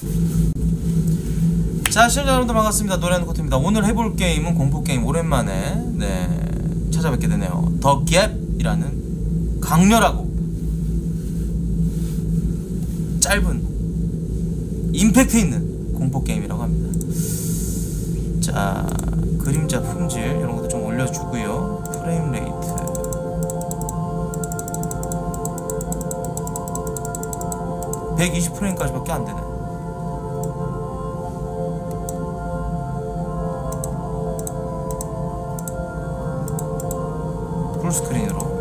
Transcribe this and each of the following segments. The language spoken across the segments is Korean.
자, 시청자 여러분들 반갑습니다. 노래하는 코트입니다. 오늘 해볼 게임은 공포게임 오랜만에 찾아뵙게 되네요. 더 갭이라는 강렬하고 짧은 임팩트 있는 공포게임이라고 합니다. 자, 그림자 품질 이런 것도 좀 올려주고요. 프레임 레이트 120프레임까지밖에 안 되네. 풀스크린으로.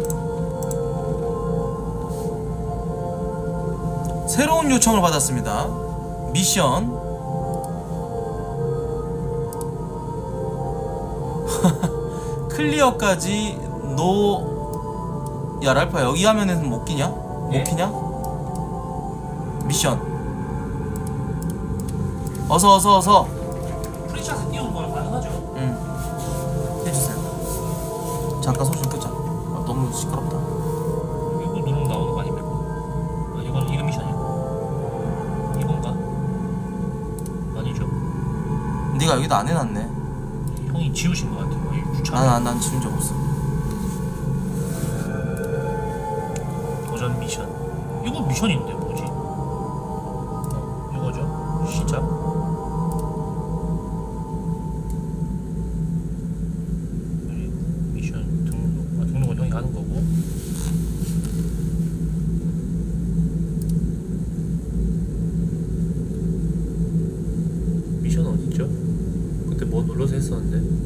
새로운 요청을 받았습니다. 미션 클리어까지 야 랄파 여기 화면에서는 못 끼냐? 못 키냐? 미션 어서 프리샷에 띄우는 거랑 가능하죠? 응 해주세요. 잠깐 소리 좀 끄자. 너무 시끄럽다. 이거 누르면 나오는 거 아닙니까? 이건 이거 미션이야. 이건가? 아니죠? 네가 여기다 안 해놨네. 형이 지우신 거 같아요. 난 지운 적 없어. 도전 미션. 이거 미션인데 뭐지? 이거죠? 시작. 그리고 미션 등록. 등록은 형이 하는 거고. 미션 어딨죠? 그때 뭐 눌러서 했었는데.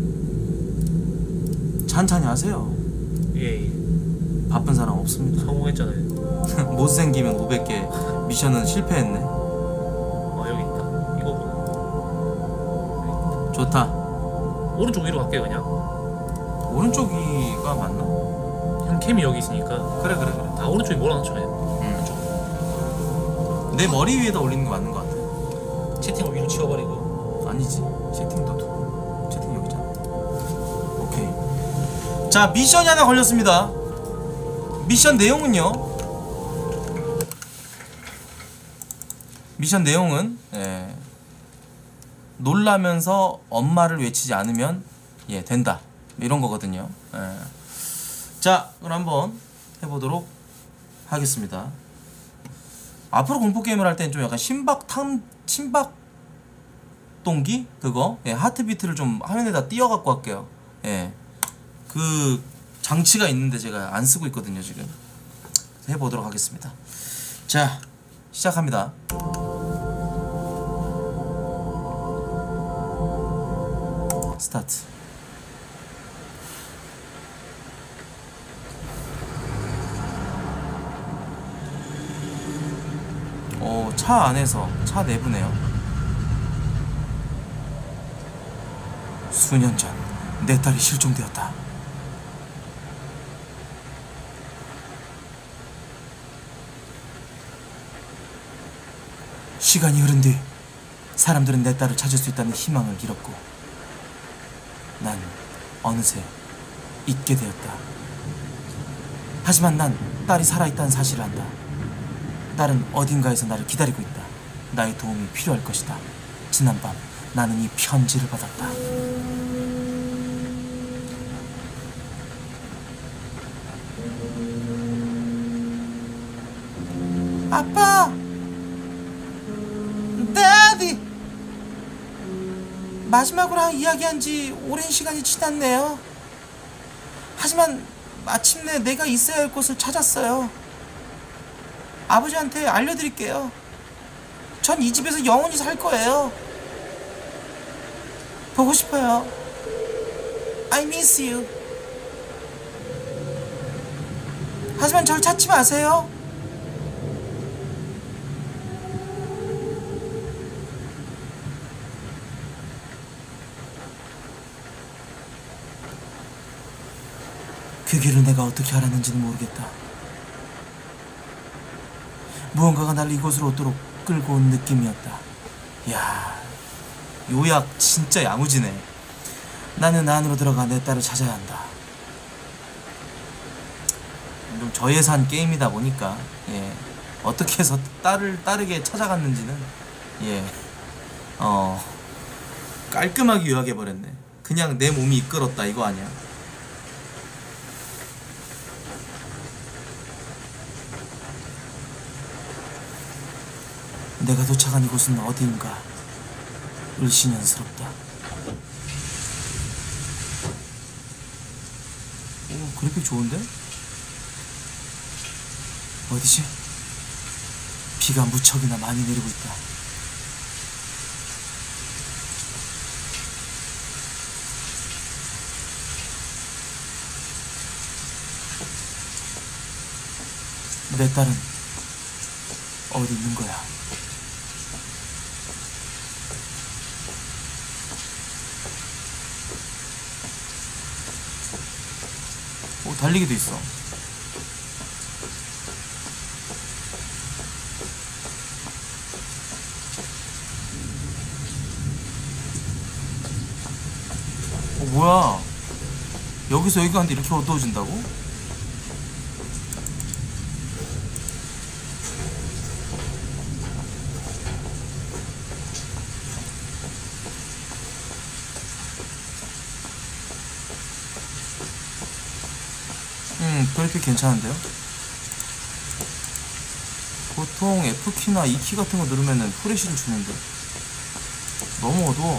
찬찬히 하세요. 예. 바쁜 사람 없습니다. 성공했잖아요. 못생기면 500개 미션은 실패했네. 여기 있다. 이거구나. 좋다. 오른쪽 위로 갈게요 그냥. 오른쪽이가 맞나? 형 캠이 여기 있으니까. 그래. 다 오른쪽이 몰아놓잖아요. 내 머리 위에다 올리는 게 맞는 것 같아. 채팅을 위로 치워버리고. 아니지. 채팅도 채팅 여기잖아. 오케이. 자, 미션이 하나 걸렸습니다. 미션 내용은요. 미션 내용은 놀라면서 엄마를 외치지 않으면 된다. 이런 거거든요. 자, 그럼 한번 해보도록 하겠습니다. 앞으로 공포 게임을 할 때는 좀 약간 심박동기 그거 하트비트를 좀 화면에다 띄워갖고 할게요. 그 장치가 있는데 제가 안 쓰고 있거든요 지금. 해보도록 하겠습니다. 자, 시작합니다. 스타트. 차 안에서 차 내부네요. 수년 전 내 딸이 실종되었다. 시간이 흐른 뒤 사람들은 내 딸을 찾을 수 있다는 희망을 잃었고 난 어느새 잊게 되었다. 하지만 난 딸이 살아있다는 사실을 안다. 딸은 어딘가에서 나를 기다리고 있다. 나의 도움이 필요할 것이다. 지난밤 나는 이 편지를 받았다. 아빠! 데디! 마지막으로 이야기한 지 오랜 시간이 지났네요. 하지만 마침내 내가 있어야 할 곳을 찾았어요. 아버지한테 알려드릴게요. 전 이 집에서 영원히 살 거예요. 보고 싶어요. I miss you. 하지만 절 찾지 마세요. 그 길을 내가 어떻게 알았는지는 모르겠다. 무언가가 날 이곳으로 오도록 끌고 온 느낌이었다. 야, 요약 진짜 야무지네. 나는 안으로 들어가 내 딸을 찾아야 한다. 좀 저예산 게임이다 보니까 어떻게 해서 딸을 따르게 찾아갔는지는 예. 깔끔하게 요약해버렸네. 그냥 내 몸이 이끌었다 이거 아니야. 내가 도착한 이곳은 어디인가 을씨년스럽다. 오, 그래픽 좋은데? 어디지? 비가 무척이나 많이 내리고 있다. 내 딸은 어디 있는 거야? 오, 달리기도 있어. 뭐야? 여기서 여기 가는데 이렇게 어두워진다고? 그래픽 괜찮은데요? 보통 F키나 E키 같은 거 누르면은 프레쉬를 주는데 너무 어두워.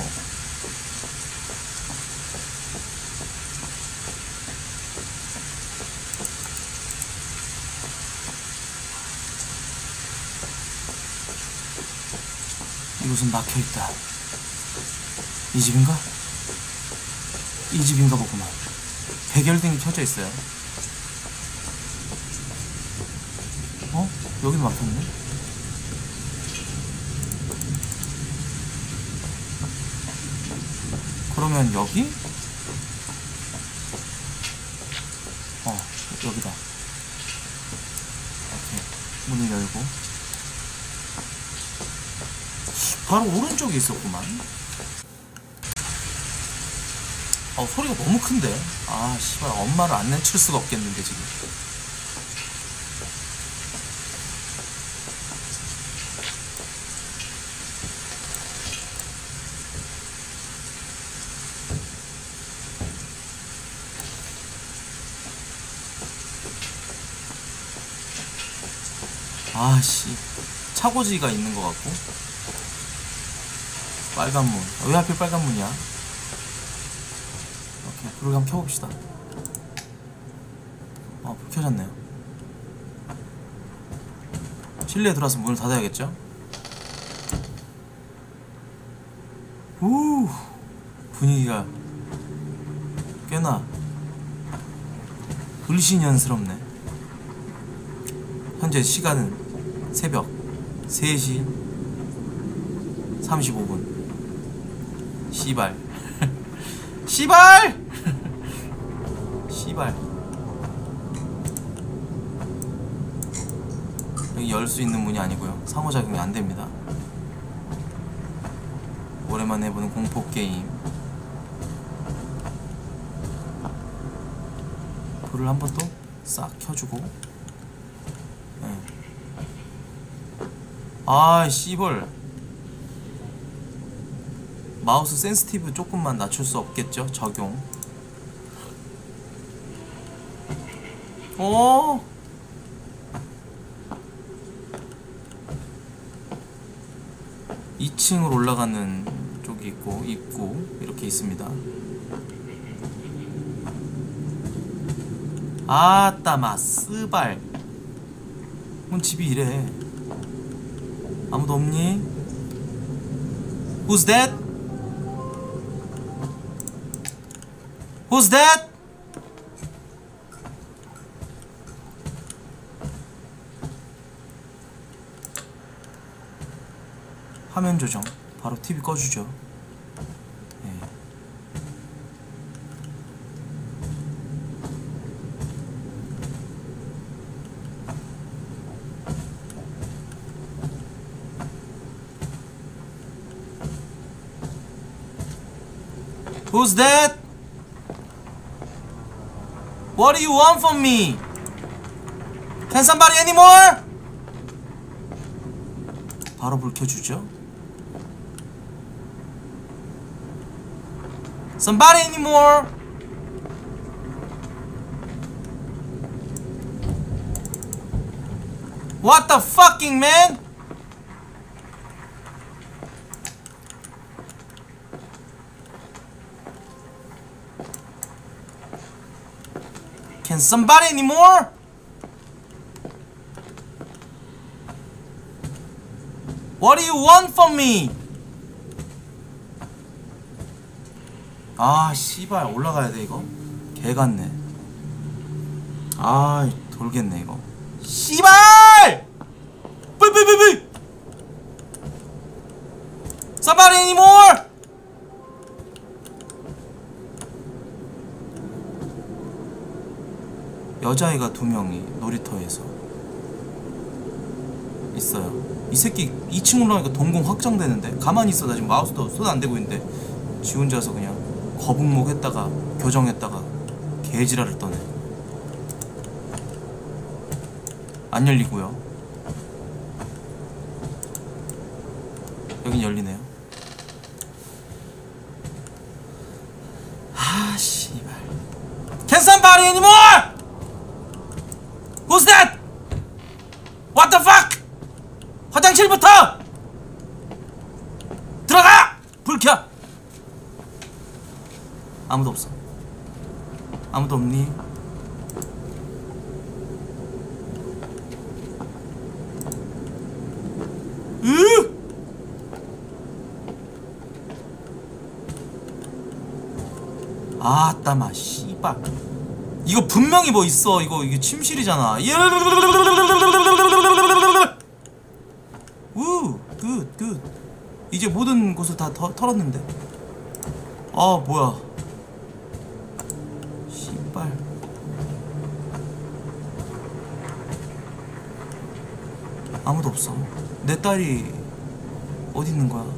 이곳은 막혀있다. 이 집인가? 이 집인가 보구만. 백열등이 켜져 있어요. 여기도 막혔네. 그러면 여기? 여기다. 오케이. 문을 열고. 바로 오른쪽에 있었구만. 소리가 너무 큰데? 아, 씨발, 엄마를 안 내칠 수가 없겠는데, 지금. 아씨, 차고지가 있는 것 같고. 빨간 문. 왜 하필 빨간 문이야? 오케이, 불을 한번 켜봅시다. 불 켜졌네요. 실내에 들어와서 문을 닫아야겠죠? 우, 분위기가 꽤나 을씨년스럽네. 현재 시간은 새벽 3시 35분. 씨발. 씨발! 씨발. 여기 열 수 있는 문이 아니고요. 상호작용이 안 됩니다. 오랜만에 해보는 공포게임. 불을 한번 또 싹 켜주고. 네. 아, 씨발. 마우스 센스티브 조금만 낮출 수 없겠죠? 적용. 2층으로 올라가는 쪽이 있고 입구 이렇게 있습니다. 아따마 스발. 뭔 집이 이래. 아무도 없니? Who's that? Who's that? 화면 조정. 바로 TV 꺼주죠. 네. Who's that? What do you want from me? Can somebody anymore? 바로 불 켜주죠. Somebody anymore? What the fucking man? Can somebody anymore? What do you want from me? 아 씨발 올라가야 돼 이거. 개 같네. 아 돌겠네 이거. 씨발! 뿌뿌뿌뿌! Somebody anymore? 여자애가 2명이 놀이터에서 있어요. 이 새끼 2층 올라가니까 동공 확장되는데 가만히 있어. 나 지금 마우스도 손 안 대고 있는데 지 혼자서 그냥 거북목 했다가 교정했다가 개지랄을 떠네. 안 열리고요. 여긴 열리네요. 아 씨발. Can somebody anymore? Who's that? What the fuck? 화장실부터 들어가! 불 켜! 아무도 없어. 아무도 없니? 아따마 씨발. 이거 분명히 뭐 있어. 이게 침실이잖아. 우 굿. 이제 모든 곳을 다 털었는데. 아 뭐야. 씨발. 아무도 없어. 내 딸이 어디 있는 거야?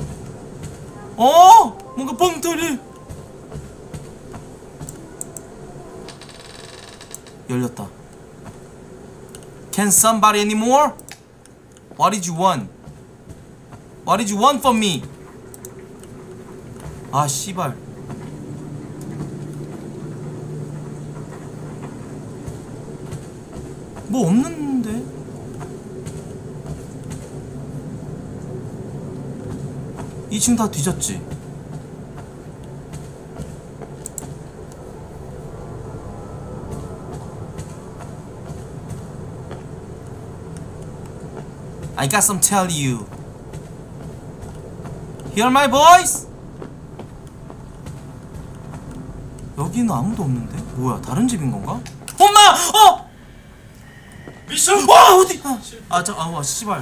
뭔가 뻥터리. 열렸다. Can somebody anymore? What did you want? What did you want from me? 아 씨발. 뭐 없는데? 이 층 다 뒤졌지? I got some tell you. Hear my voice? 여기는 아무도 없는데? 뭐야 다른 집인 건가? 엄마! 미션! 와 어디? 와 씨발.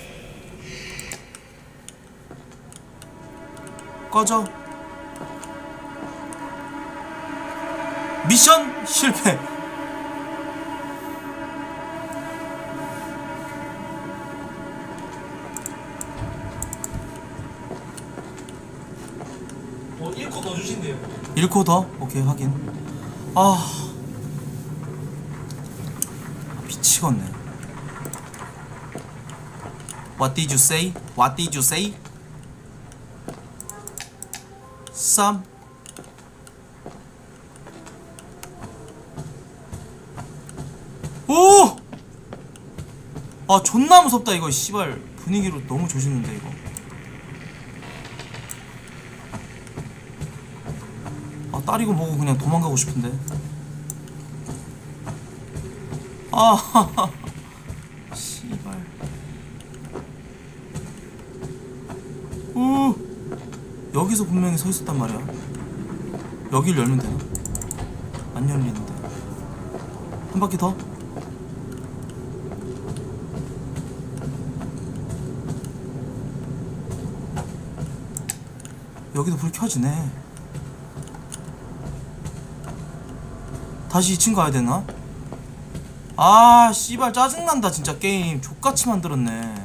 꺼져. 미션 실패. 뭐 1코 더 주신대요. 1코 더? 오케이 확인. 아 미치겠네. What did you say? What did you say? Some. 오! 아 존나 무섭다 이거. 씨발 분위기로 너무 조지는데 이거. 아 딸이고 뭐고 그냥 도망가고 싶은데. 아 씨발. 오 여기서 분명히 서 있었단 말이야. 여길 열면 되나? 안 열리는데. 한 바퀴 더. 여기도 불 켜지네. 다시 2층 가야 되나? 아 씨발 짜증난다 진짜. 게임 족같이 만들었네.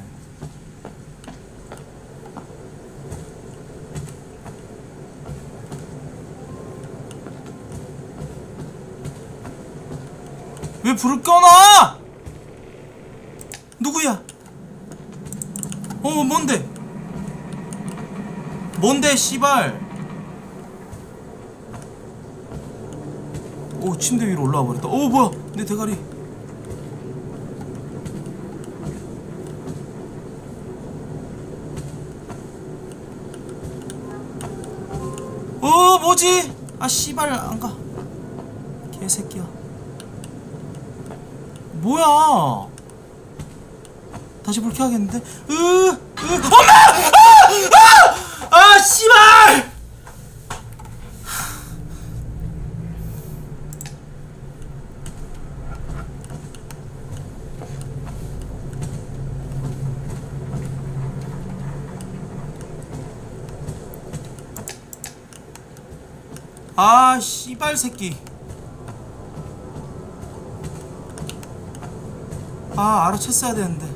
왜 불을 꺼놔? 누구야? 뭔데? 뭔데 씨발. 오, 침대 위로 올라와 버렸다. 오, 뭐야 내 대가리. 뭐지? 아 씨발 안가. 개새끼야. 뭐야? 다시 불 켜야겠는데? 엄마! 아 씨발! 아 씨발 새끼. 아 알아챘어야 되는데.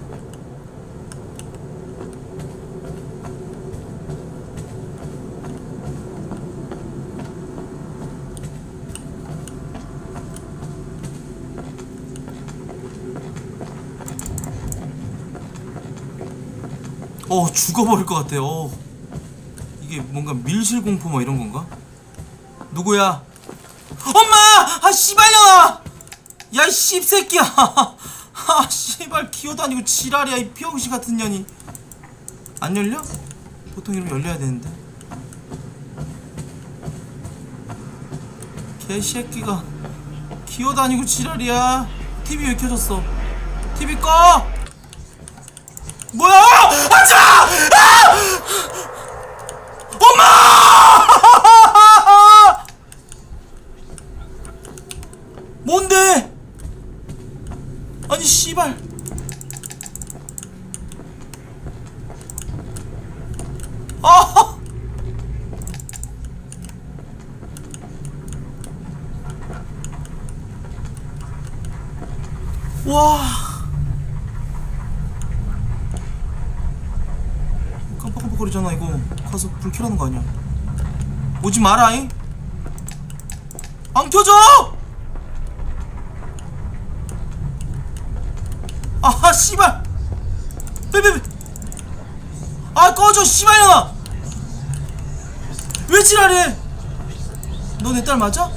죽어버릴 것 같아. 이게 뭔가 밀실공포 뭐 이런 건가? 누구야? 엄마! 아 씨발년아! 야 이 씹새끼야! 아 씨발 기어도 아니고 지랄이야 이 병신 같은 년이. 안 열려? 보통 이러면 열려야 되는데. 개새끼가 기어도 아니고 지랄이야. TV 왜 켜졌어? TV 꺼! 뭐야! 하지마! 아! 엄마! 뭔데? 아니 씨발. 아! 와. 깜빡깜빡거리잖아 이거. 가서 불 켜라는 거 아니야. 오지 마라잉. 안 켜져! 아 씨발. 빼빼빼. 아 꺼져 씨발년아. 왜 지랄해? 너 내 딸 맞아?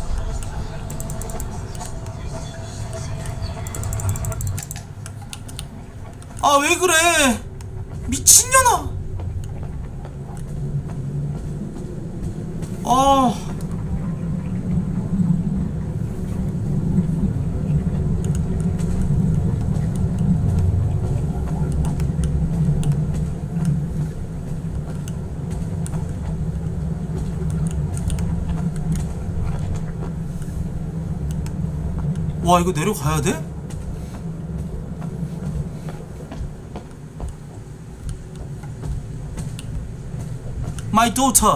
아 왜 그래 미친년아. 아 와 이거 내려가야 돼? My daughter.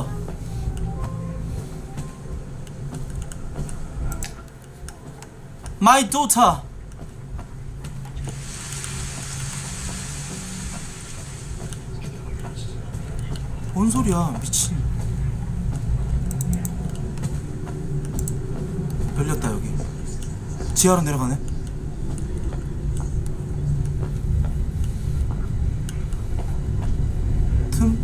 My daughter. 뭔 소리야 미친. 열렸다 여기. 지하로 내려가네. 틈.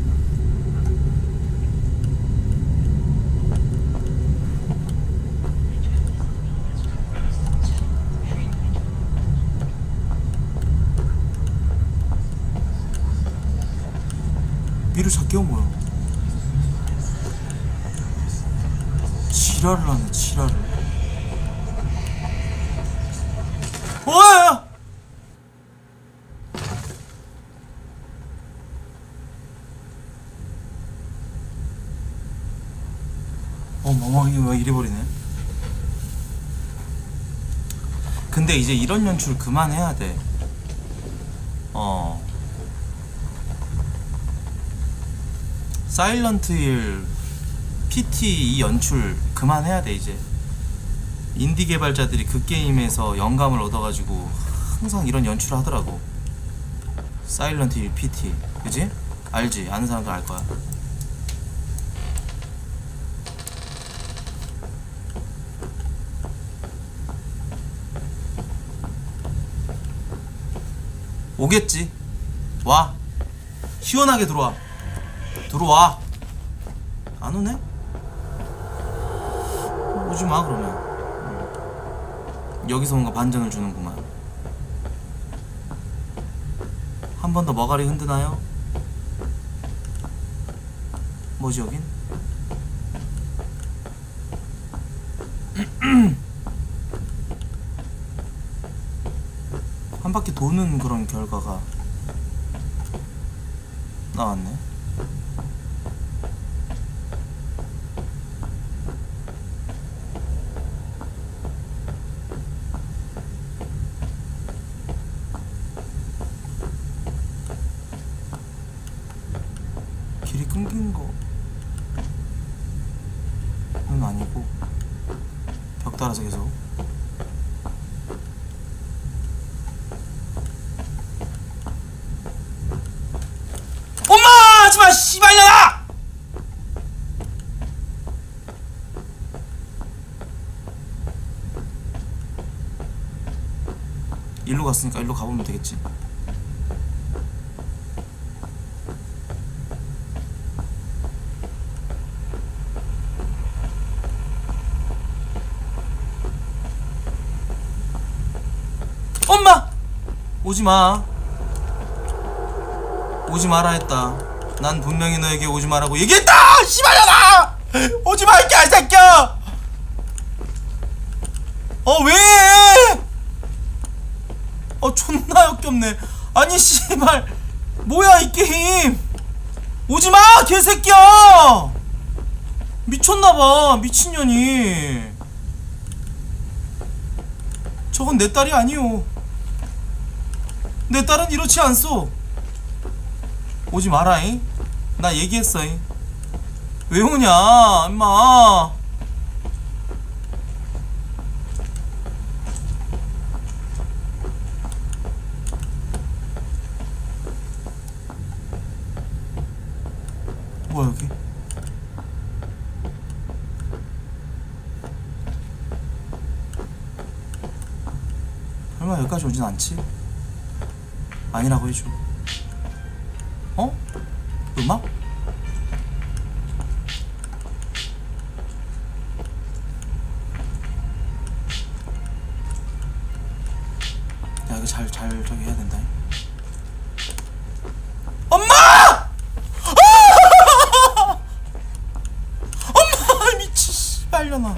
미루 잡기가 뭐야? 지랄을 하네 지랄을. 뭐야? 멍멍이 왜 이래 버리네. 근데 이제 이런 연출 그만해야 돼. 사일런트 힐 PT 이 연출 그만해야 돼 이제. 인디 개발자들이 그 게임에서 영감을 얻어가지고 항상 이런 연출을 하더라고. 사일런트 힐 PT 그지? 알지? 아는 사람도 알 거야. 오겠지. 와 시원하게 들어와. 들어와. 안 오네? 오지마 그러면. 여기서 뭔가 반전을 주는구만. 한 번 더 머가리 흔드나요? 뭐지 여긴? 한 바퀴 도는 그런 결과가 나왔네. 길이 끊긴 거는 아니고 벽 따라서 계속. 엄마! 하지마 씨발년아! 일로 갔으니까 일로 가보면 되겠지. 엄마! 오지마. 오지 마라 했다. 난 분명히 너에게 오지 마라고 얘기했다! 씨발년아! 오지 마, 이 개새끼야! 왜? 존나 역겹네. 아니, 씨발. 뭐야, 이 게임. 오지 마, 개새끼야! 미쳤나봐, 미친년이. 저건 내 딸이 아니오. 내 딸은 이렇지 않소. 오지 마라잉. 나 얘기했어잉. 왜 오냐 임마. 뭐야 여기. 설마 여기까지 오진 않지? 아니라고 해줘. 음악? 야 이거 잘 저기 해야 된다. 엄마! 엄마 미친 씨발려나.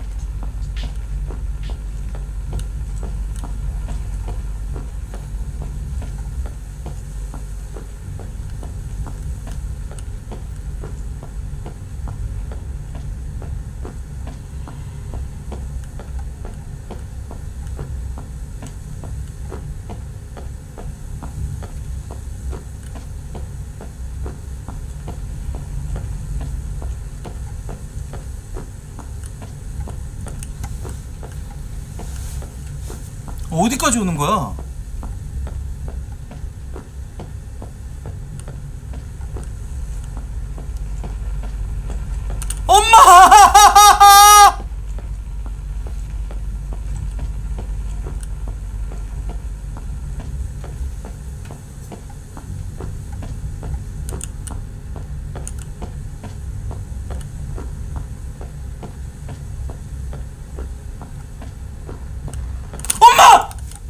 어디까지 오는 거야? 엄마! 엄마!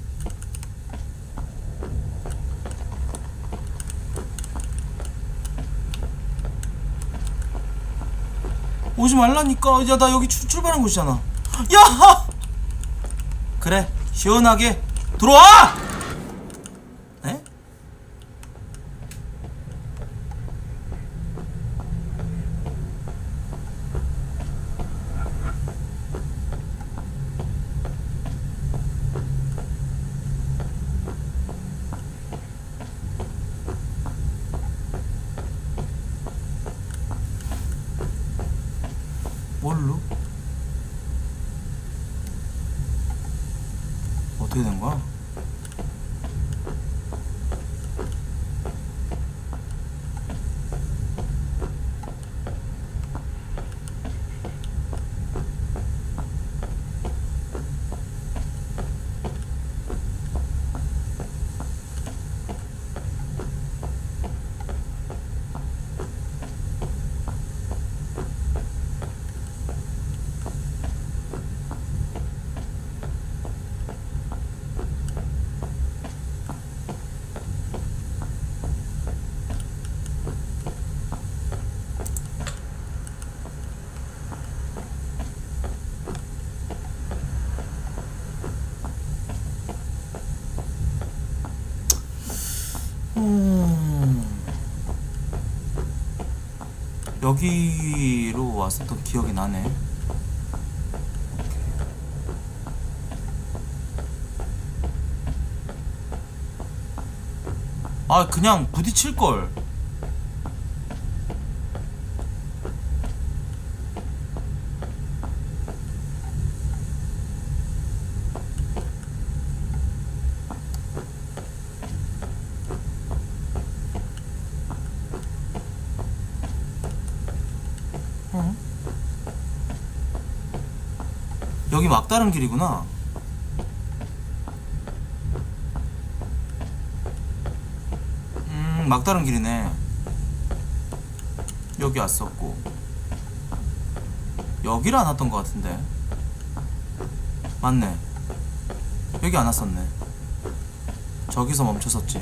오지 말라니까. 야 나 여기 출발한 곳이잖아. 야! 그래 시원하게 들어와! 에? 뭘로? 어떻게 된 거야? 여기로 왔었던 기억이 나네. 아 그냥 부딪힐걸. 여기 막다른 길이구나. 막다른 길이네. 여기 왔었고 여기를 안 왔던 것 같은데. 맞네, 여기 안 왔었네. 저기서 멈췄었지.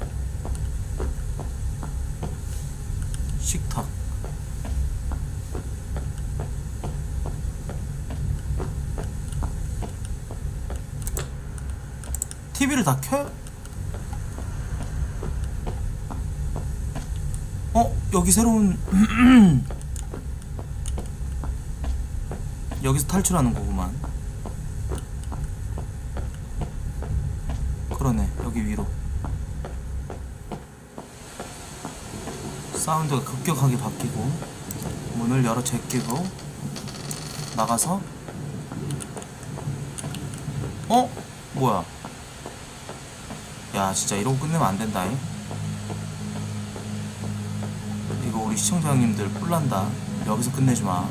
식탁. TV를 다 켜? 여기 새로운 여기서 탈출하는 거구만. 그러네, 여기 위로. 사운드가 급격하게 바뀌고 문을 열어 제끼고 나가서 뭐야. 야 진짜 이러고 끝내면 안 된다잉. 이거 우리 시청자 형님들 뿔난다. 여기서 끝내지 마.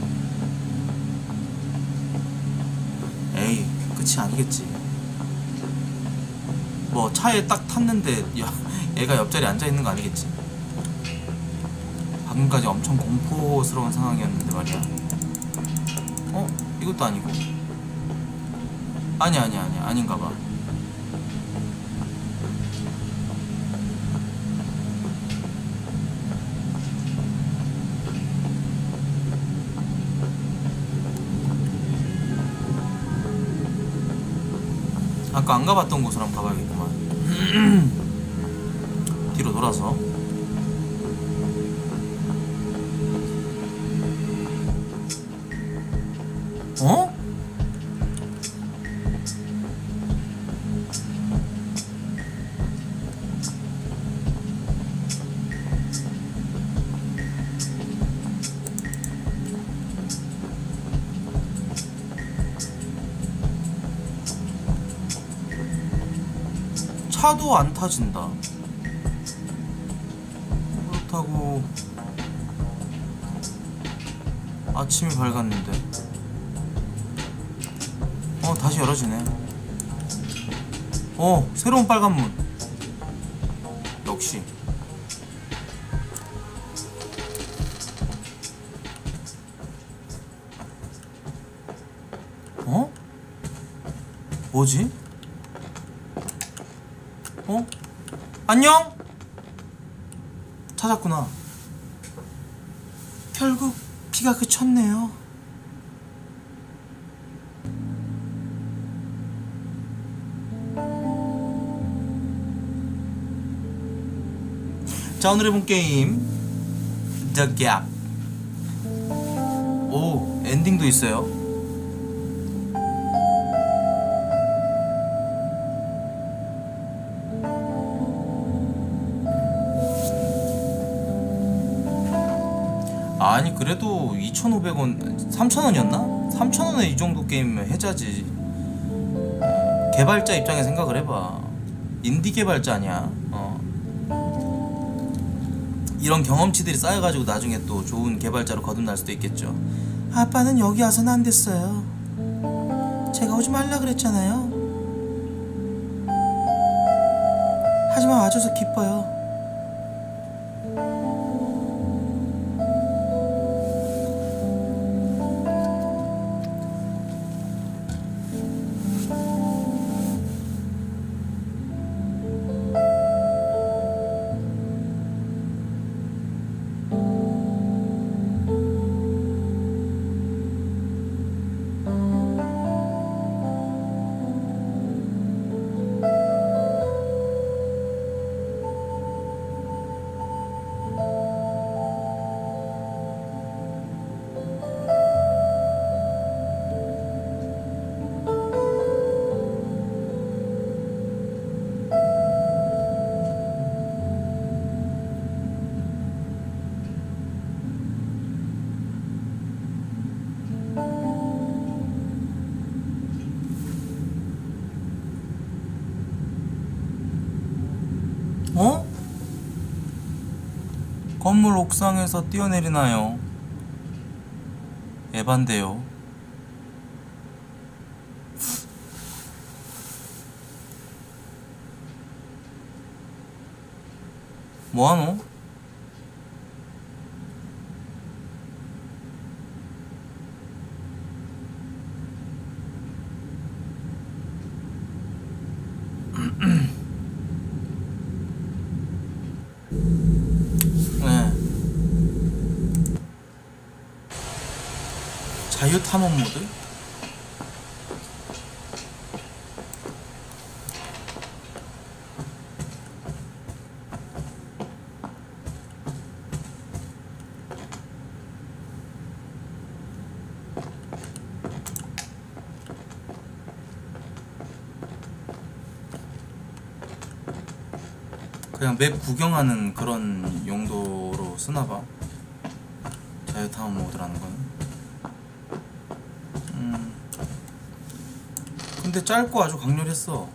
에이 끝이 아니겠지. 뭐 차에 딱 탔는데 얘가 옆자리에 앉아있는 거 아니겠지. 방금까지 엄청 공포스러운 상황이었는데 말이야. 이것도 아니고. 아니야 아닌가봐. 아까 안 가봤던 곳으로 한번 가봐야겠구만. 뒤로 돌아서. 차도 안 타진다. 그렇다고 아침이 밝았는데. 다시 열어지네. 새로운 빨간 문. 역시. 뭐지? 안녕? 찾았구나. 결국 비가 그쳤네요. 자, 오늘 해본 게임 The Gap. 오, 엔딩도 있어요. 아니 그래도 2,500원 3,000원이었나? 3,000원에 이 정도 게임이면 해자지. 개발자 입장에 생각을 해봐. 인디 개발자 아니야. 이런 경험치들이 쌓여가지고 나중에 또 좋은 개발자로 거듭날 수도 있겠죠. 아빠는 여기 와서는 안 됐어요. 제가 오지 말라 그랬잖아요. 하지만 와줘서 기뻐요. 건물 옥상에서 뛰어내리나요? 에반데요. 뭐하노? 네. 자유탐험 모드? 그냥 맵 구경하는 그런 용도로 쓰나봐. 자유탐험 모드라는 건. 근데 짧고 아주 강렬했어.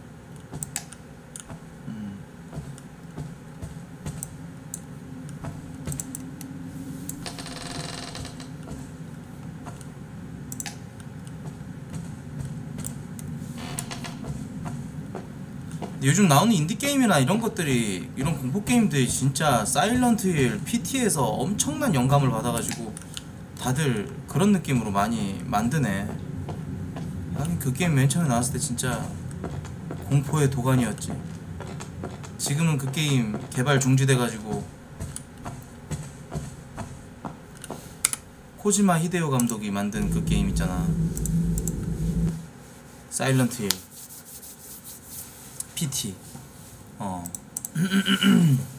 요즘 나오는 인디게임이나 이런 것들이, 이런 공포게임들이 진짜 사일런트 힐, PT에서 엄청난 영감을 받아가지고 다들 그런 느낌으로 많이 만드네. 아니 그 게임 맨 처음에 나왔을 때 진짜 공포의 도가니였지. 지금은 그 게임 개발 중지돼가지고 코지마 히데요 감독이 만든 그 게임 있잖아, 사일런트 힐 PT.